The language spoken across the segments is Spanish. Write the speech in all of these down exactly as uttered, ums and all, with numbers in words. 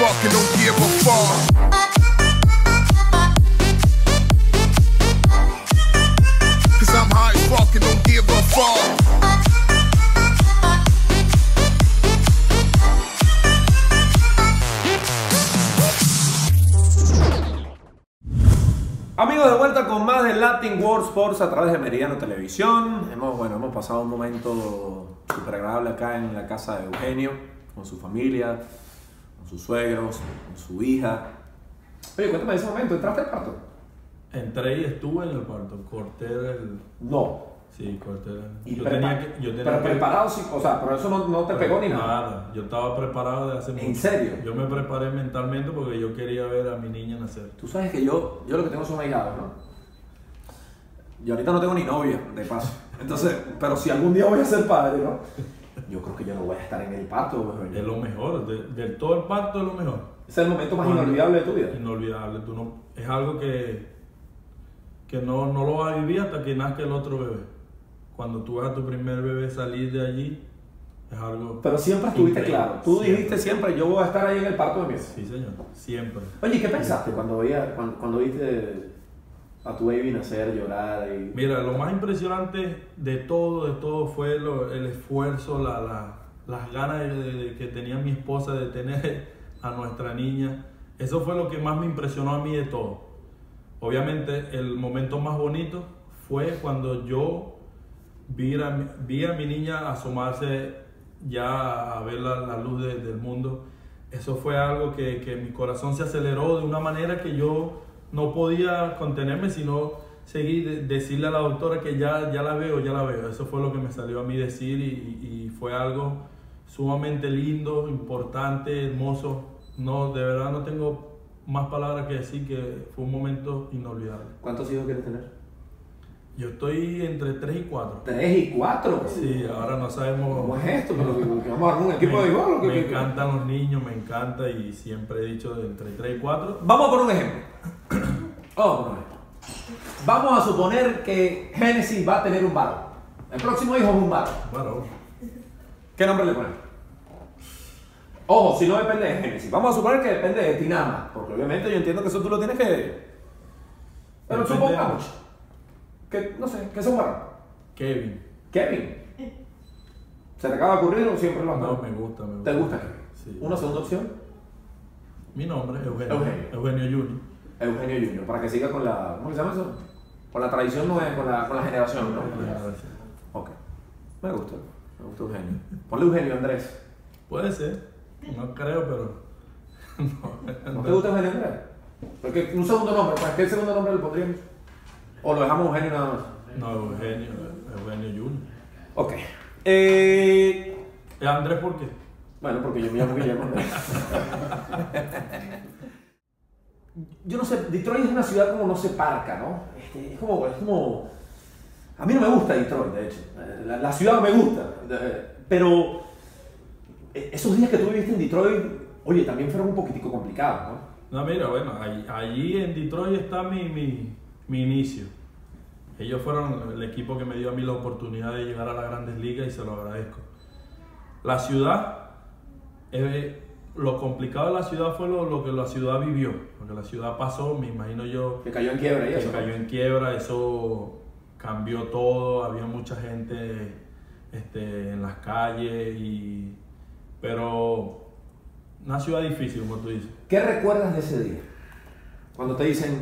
fuck and don't give a fuck. Cause I'm high as fuck and don't give a fuck. Amigos, de vuelta con más de Latin World Sports a través de Meridiano Televisión. Hemos, bueno, hemos pasado un momento súper agradable acá en la casa de Eugenio, con su familia, con sus suegros, con su hija. Oye, cuéntame de ese momento, ¿entraste al parto? Entré y estuve en el parto, corté el... No. Sí, corté el... Y yo prepa- tenía que... Yo tenía pero que... preparado, sí, o sea, pero eso no, no te pegó ni nada. Nada, yo estaba preparado de hace mucho. ¿En serio? Yo me preparé mentalmente porque yo quería ver a mi niña nacer. Tú sabes que yo, yo lo que tengo son ahijados, ¿no? Yo ahorita no tengo ni novia, de paso. Entonces, pero si algún día voy a ser padre, ¿no? Yo creo que yo no voy a estar en el parto, güey. Es lo mejor, de, de todo el parto es lo mejor. Es el momento más Cuando- inolvidable de tu vida. Inolvidable, tú no... Es algo que... Que no, no lo vas a vivir hasta que nazca el otro bebé. Cuando tú ves a tu primer bebé salir de allí, es algo... Pero siempre estuviste increíble. claro. Tú Siempre. dijiste siempre, yo voy a estar ahí en el parto de mi hija. Sí, señor, siempre. Oye, ¿qué pensaste cuando, veía, cuando, cuando viste a tu baby nacer, llorar? Y... Mira, lo más impresionante de todo, de todo fue lo- el esfuerzo, la, la- las ganas de, de- de que tenía mi esposa de tener a nuestra niña. Eso fue lo que más me impresionó a mí de todo. Obviamente, el momento más bonito fue cuando yo vi a, mi- vi a mi niña asomarse ya a ver la, la luz de- del mundo. Eso fue algo que, que mi corazón se aceleró de una manera que yo no podía contenerme, sino seguir, de- decirle a la doctora que ya, ya la veo, ya la veo. Eso fue lo que me salió a mí decir y, y fue algo sumamente lindo, importante, hermoso. No, de verdad no tengo más palabras que decir que fue un momento inolvidable. ¿Cuántos hijos quieres tener? Yo estoy entre tres y cuatro. Tres y cuatro. Sí, ahora no sabemos... ¿Cómo es esto? Pero que- que vamos a armar un equipo me, de igual. ¿O qué- me qué- encantan los niños, me encanta y siempre he dicho de entre tres y cuatro. Vamos por un ejemplo. Vamos por un ejemplo. Vamos a suponer que Génesis va a tener un varón. El próximo hijo es un varón. Bueno, ¿Qué nombre le ponemos? Ojo, si no depende de Génesis. Vamos a suponer que depende de ti nada más. Porque obviamente yo entiendo que eso tú lo tienes que... Pero Depende. supongamos que, no sé, que es un varón. Kevin. Kevin. ¿Se te acaba de ocurrir o siempre lo has No, dado? me gusta, me gusta. ¿Te gusta Kevin? Sí. ¿Una segunda opción? Mi nombre es Eugenio. Eugenio. Eugenio Junior. Eugenio Junior, para que siga con la... ¿Cómo se llama eso? Con la tradición, no es con la, con la generación, ¿no? Ok. Me gusta. Me gusta Eugenio. Ponle Eugenio Andrés. Puede ser, no creo, pero... no, ¿No te gusta Eugenio Andrés? Porque un segundo nombre, ¿para qué segundo nombre le pondríamos? ¿O lo dejamos Eugenio nada más? No, Eugenio, Eugenio Junior. Ok. Eh... ¿Es Andrés por qué? Bueno, porque yo me llamo Guillermo Andrés. Yo no sé, Detroit es una ciudad como no se parca, ¿no? Este, es, como, es como... A mí no me gusta Detroit, de hecho. La, la ciudad no me gusta. Eh, Pero esos días que tú viviste en Detroit, oye, también fueron un poquitico complicados, ¿no? No, mira, bueno, allí, allí en Detroit está mi, mi, mi inicio. Ellos fueron el equipo que me dio a mí la oportunidad de llegar a las grandes ligas y se lo agradezco. La ciudad, eh, lo complicado de la ciudad fue lo, lo que la ciudad vivió, lo que la ciudad pasó, me imagino yo, Que cayó en quiebra y que eso. cayó en quiebra, eso cambió todo, había mucha gente este, en las calles, y, pero una ciudad difícil, como tú dices. ¿Qué recuerdas de ese día? Cuando te dicen,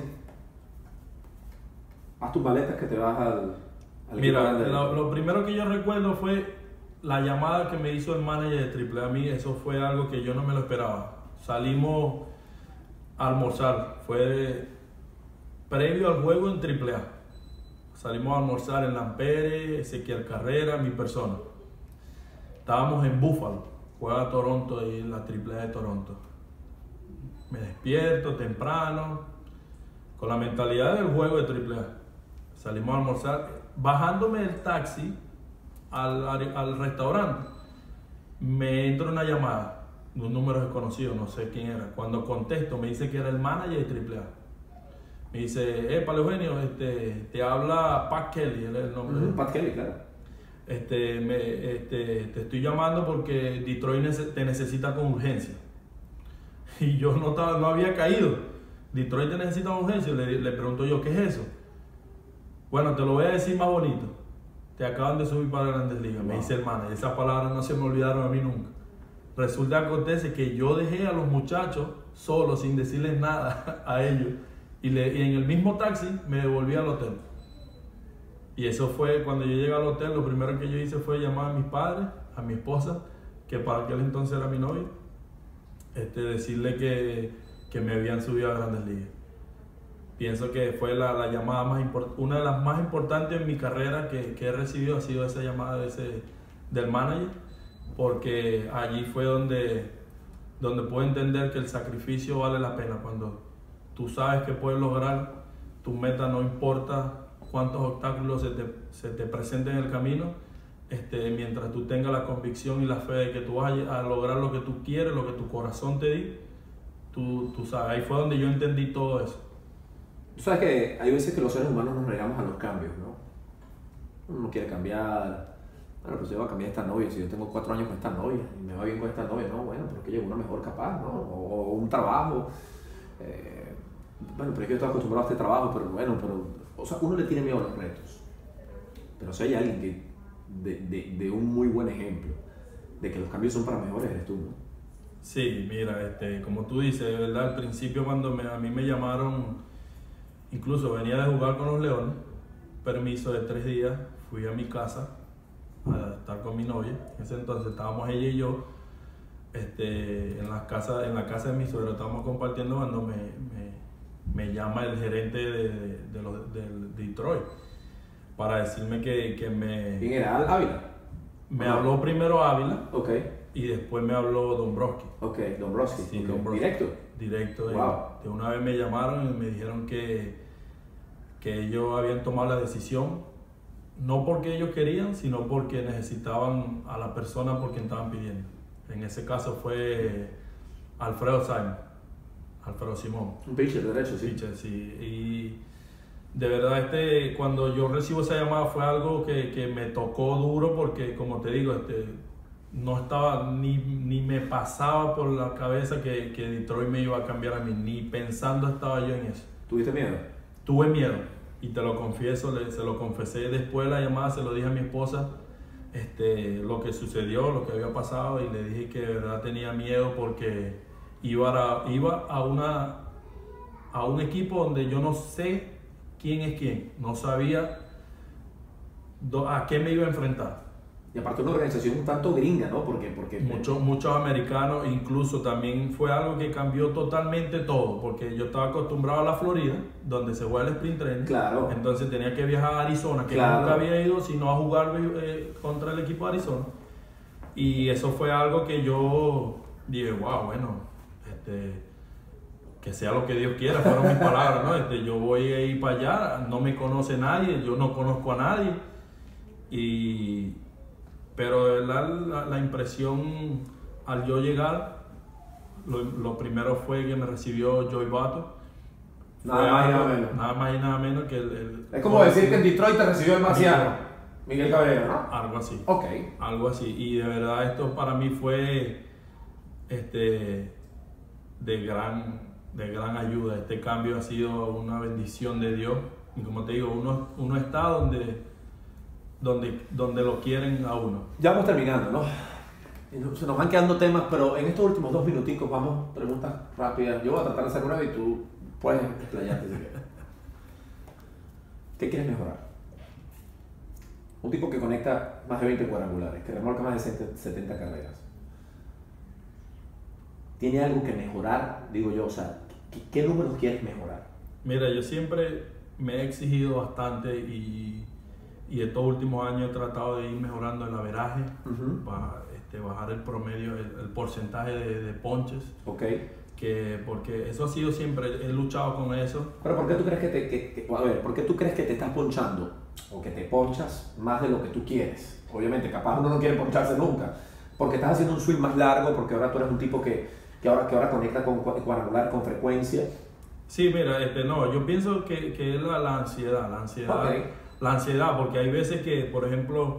haz tus maletas que te vas al... al equipo Mira, grande". lo, lo primero que yo recuerdo fue la llamada que me hizo el manager de Triple A a mí. Eso fue algo que yo no me lo esperaba. Salimos a almorzar, fue previo al juego en Triple A. Salimos a almorzar en Lampere, Ezequiel Carrera, mi persona. Estábamos en Buffalo, juega Toronto y la Triple A de Toronto. Me despierto temprano, con la mentalidad del juego de Triple A. Salimos a almorzar, bajándome del taxi al, al, al restaurante, me entra una llamada de un número desconocido, no sé quién era. Cuando contesto me dice que era el manager de Triple A. Me dice, eh, Pablo Eugenio, este, te habla Pat Kelly, él es el nombre. Uh-huh, Pat Kelly, claro. Este, me, este, te estoy llamando porque Detroit nece- te necesita con urgencia. y yo no, estaba, no había caído. Detroit te necesita urgencia. Le, le pregunto yo, ¿qué es eso? Bueno, te lo voy a decir más bonito. Te acaban de subir para Grandes Ligas, wow. Me dice el manager. Esas palabras no se me olvidaron a mí nunca. Resulta que acontece que yo dejé a los muchachos solos, sin decirles nada a ellos. Y, le, y en el mismo taxi me devolví al hotel. Y eso fue, cuando yo llegué al hotel, lo primero que yo hice fue llamar a mis padres, a mi esposa, que para aquel entonces era mi novia, este, decirle que, que me habían subido a Grandes Ligas. Pienso que fue la, la llamada más importante, una de las más importantes en mi carrera que, que he recibido ha sido esa llamada de ese, del manager, porque allí fue donde, donde pude entender que el sacrificio vale la pena. Cuando tú sabes que puedes lograr tu meta, no importa cuántos obstáculos se te, se te presenten en el camino, este, mientras tú tengas la convicción y la fe de que tú vas a, a lograr lo que tú quieres, lo que tu corazón te di, tú, tú sabes, ahí fue donde yo entendí todo eso. Tú sabes que hay veces que los seres humanos nos negamos a los cambios, ¿no? Uno no quiere cambiar. Bueno, pues yo voy a cambiar esta novia, si yo tengo cuatro años con esta novia y me va bien con esta novia, no, bueno, porque llegó una mejor capaz, ¿no? O, o un trabajo. Eh, bueno, pero es que yo estoy acostumbrado a este trabajo, pero bueno, pero, o sea, uno le tiene miedo a los retos. Pero si hay alguien que, de, de, de un muy buen ejemplo, de que los cambios son para mejores, eres tú, ¿no? Sí, mira, este, como tú dices, de verdad, al principio cuando me, a mí me llamaron, incluso venía de jugar con los Leones, permiso de tres días, fui a mi casa a estar con mi novia. En ese entonces estábamos ella y yo este, en, la casa, en la casa de mi suegro, estábamos compartiendo cuando me, me, me llama el gerente de, de, de, los, de, de Detroit para decirme que, que me... ¿Quién era? ¿Ávila? Me habló primero Ávila, okay. Y después me habló Dombrowski. Ok, Dombrowski. Sí, okay. Dombrowski. ¿Directo? Directo. De, wow. de una vez me llamaron y me dijeron que, que ellos habían tomado la decisión, no porque ellos querían, sino porque necesitaban a la persona por quien estaban pidiendo. En ese caso fue Alfredo Simon, Alfredo Simón. Un pitcher derecho, sí. Pitcher, sí. Y de verdad, este, cuando yo recibo esa llamada fue algo que, que me tocó duro porque, como te digo, este, no estaba, ni, ni me pasaba por la cabeza que, que Detroit me iba a cambiar a mí, ni pensando estaba yo en eso. ¿Tuviste miedo? Tuve miedo, y te lo confieso, le, se lo confesé después de la llamada, se lo dije a mi esposa, este, lo que sucedió, lo que había pasado, y le dije que de verdad tenía miedo porque iba a, iba a, una, a un equipo donde yo no sé quién es quién, no sabía do, a qué me iba a enfrentar. Y aparte una organización un tanto gringa, ¿no? Porque, porque muchos, muchos americanos, incluso también fue algo que cambió totalmente todo, porque yo estaba acostumbrado a la Florida, donde se juega el sprint training. Claro. Entonces tenía que viajar a Arizona, que claro. nunca había ido sino a jugar eh, contra el equipo de Arizona. Y eso fue algo que yo dije, wow, bueno, este, que sea lo que Dios quiera, fueron mis palabras, ¿no? Este, yo voy a ir para allá, no me conoce nadie, yo no conozco a nadie. Y... Pero de verdad la, la impresión al yo llegar, lo, lo primero fue que me recibió Joey Votto. Nada más y nada menos. Nada más y nada menos que el... el es como decir que en Detroit te recibió el marciano, Miguel Caballero, ¿no? Algo así. Ok. Algo así. Y de verdad esto para mí fue este, de, gran, de gran ayuda. Este cambio ha sido una bendición de Dios. Y como te digo, uno, uno está donde... Donde, donde lo quieren a uno. Ya vamos terminando, ¿no? Se nos van quedando temas, pero en estos últimos dos minuticos vamos, preguntas rápidas. Yo voy a tratar de hacer una y tú puedes explayarte si quieres. ¿Qué quieres mejorar? Un tipo que conecta más de veinte cuadrangulares, que remolca más de setenta carreras. ¿Tiene algo que mejorar? Digo yo, o sea, ¿qué, qué números quieres mejorar? Mira, yo siempre me he exigido bastante y... Y estos últimos años he tratado de ir mejorando el averaje, uh-huh. bajar, este, bajar el promedio, el, el porcentaje de, de ponches. Okay. Que, porque eso ha sido siempre, he luchado con eso. Pero ¿por qué tú crees que te, que, que, a ver, ¿por qué tú crees que te estás ponchando o que te ponchas más de lo que tú quieres? Obviamente, capaz uno no quiere poncharse nunca. Porque estás haciendo un swing más largo, porque ahora tú eres un tipo que, que, ahora, que ahora conecta con cuadrangular con frecuencia. Sí, mira, este, no, yo pienso que, que es la, la ansiedad, la ansiedad. Okay. La ansiedad, porque hay veces que, por ejemplo,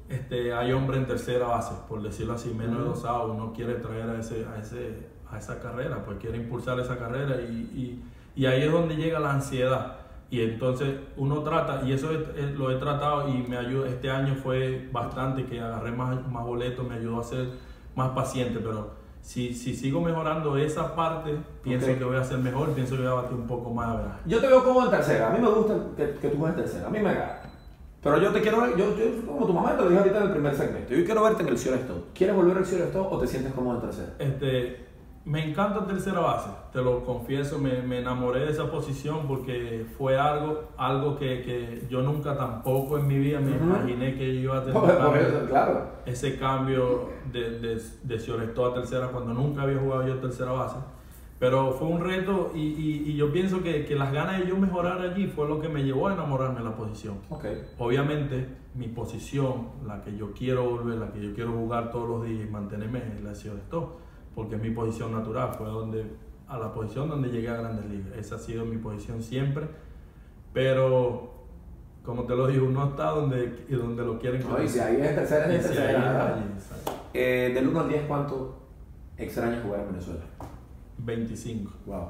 este, hay hombre en tercera base, por decirlo así, menos de Uh-huh. dos outs, uno quiere traer a, ese, a, ese, a esa carrera, pues quiere impulsar esa carrera y, y, y ahí es donde llega la ansiedad. Y entonces uno trata, y eso es- es- lo he tratado y me ayuda, este año fue bastante, que agarré más, más boletos, me ayudó a ser más paciente, pero si, si sigo mejorando esa parte, pienso Ok. que voy a ser mejor, pienso que voy a batir un poco más, ¿verdad? Yo te veo como en tercera. A mí me gusta que, que tú juegues en tercera. A mí me agrada. Pero yo te quiero ver, yo, yo como tu mamá te lo dije ahorita en el primer segmento. Yo quiero verte en el shortstop. ¿Quieres volver al shortstop o te sientes cómodo en tercera? Este, me encanta tercera base, te lo confieso, me, me enamoré de esa posición porque fue algo, algo que, que yo nunca tampoco en mi vida me Ujú. imaginé que yo iba a tener Por cambio- eso, claro. ese cambio de, de, de shortstop a tercera cuando nunca había jugado yo tercera base. Pero fue un reto y, y, y yo pienso que, que las ganas de yo mejorar allí fue lo que me llevó a enamorarme de la posición. Ok. Obviamente, mi posición, la que yo quiero volver, la que yo quiero jugar todos los días y mantenerme en la shortstop, porque es mi posición natural, fue donde, a la posición donde llegué a Grandes Ligas. Esa ha sido mi posición siempre, pero como te lo digo, uno está donde, donde lo quieren. No, y si ahí es en tercera, es en Y si tercera. ahí es ¿verdad? allí, exacto. Eh, del uno al diez, ¿cuánto extrañas jugar en Venezuela? veinticinco. Wow.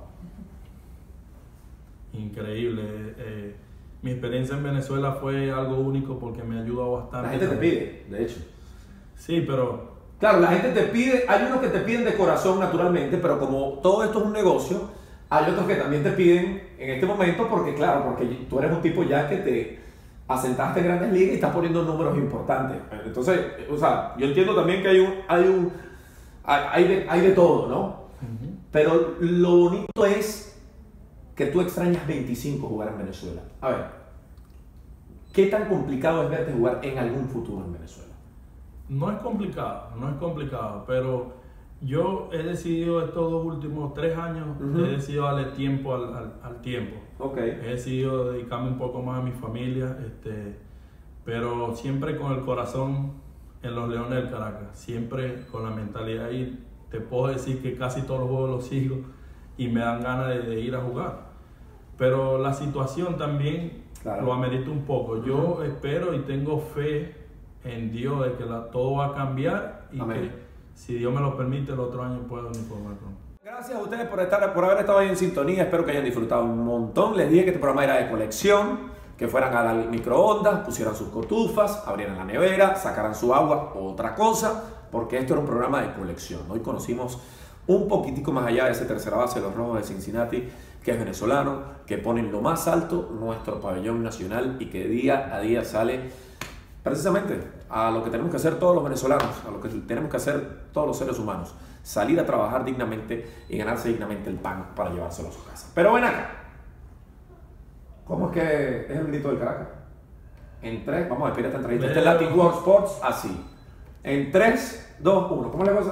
Increíble. eh, mi experiencia en Venezuela fue algo único porque me ayudó bastante. La gente te pide, de hecho. Sí, pero Claro, la gente te pide, hay unos que te piden de corazón naturalmente, pero como todo esto es un negocio, hay otros que también te piden en este momento porque, claro, porque tú eres un tipo ya que te asentaste en Grandes Ligas y estás poniendo números importantes. Entonces, o sea, yo entiendo también que hay un, hay un, hay, hay de, hay de todo, ¿no? ujú. Pero lo bonito es que tú extrañas veinticinco jugar en Venezuela. A ver, ¿qué tan complicado es verte jugar en algún futuro en Venezuela? No es complicado, no es complicado, pero yo he decidido estos dos últimos tres años, Ujú. he decidido darle tiempo al, al, al tiempo. Ok. He decidido dedicarme un poco más a mi familia, este, pero siempre con el corazón en los Leones del Caracas, siempre con la mentalidad ahí. Te puedo decir que casi todos los juegos los sigo y me dan ganas de, de ir a jugar. Pero la situación también Claro. lo amerita un poco. Yo espero y tengo fe en Dios de que la, todo va a cambiar y Amén. que si Dios me lo permite el otro año puedo uniformar con. Gracias a ustedes por, estar, por haber estado ahí en sintonía. Espero que hayan disfrutado un montón. Les dije que este programa era de colección, que fueran a las microondas, pusieran sus cotufas, abrieran la nevera, sacaran su agua o otra cosa, porque esto era un programa de colección. Hoy conocimos un poquitico más allá de ese tercera base de los Rojos de Cincinnati, que es venezolano, que pone en lo más alto nuestro pabellón nacional y que día a día sale precisamente a lo que tenemos que hacer todos los venezolanos, a lo que tenemos que hacer todos los seres humanos, salir a trabajar dignamente y ganarse dignamente el pan para llevárselo a su casa. Pero ven acá, ¿cómo es que es el grito del Caracas? En tres, vamos a despedir esta entrevista. Este es Latin World Sports, así. En tres, dos, uno. ¿Cómo es la cosa?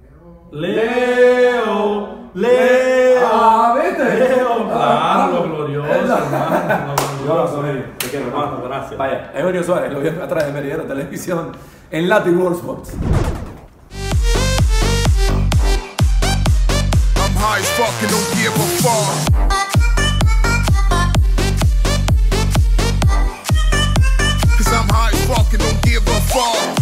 Leo, Leo, Ah, ¿viste? Leo, Ah, claro, glorioso, Esa. hermano, Glorioso, glorioso. Emilio. Te quiero, hermano. Hermano, gracias. Vaya, Eugenio Suárez, lo vi atrás de Meridiano Televisión en Latin World Sports. I'm high as fuck and don't give a fuck. Cause I'm high as fuck and don't give a fuck.